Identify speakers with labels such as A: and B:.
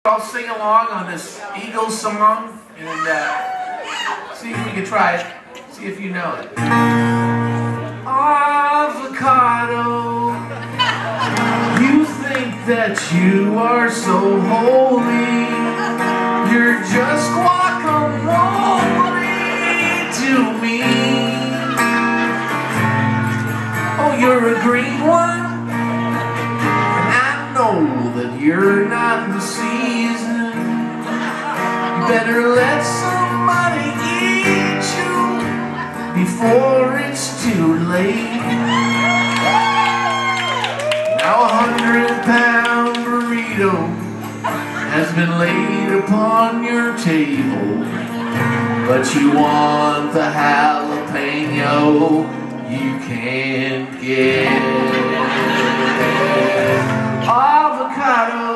A: I'll sing along on this Eagles song and see if we can try it. See if you know it. Avocado, you think that you are so holy. You're just guacamole to me. Oh, you're a green one, and I know that you're not in season. You better let somebody eat you before it's too late. Now a 100-pound burrito has been laid upon your table, but you want the jalapeno you can't get. Avocado,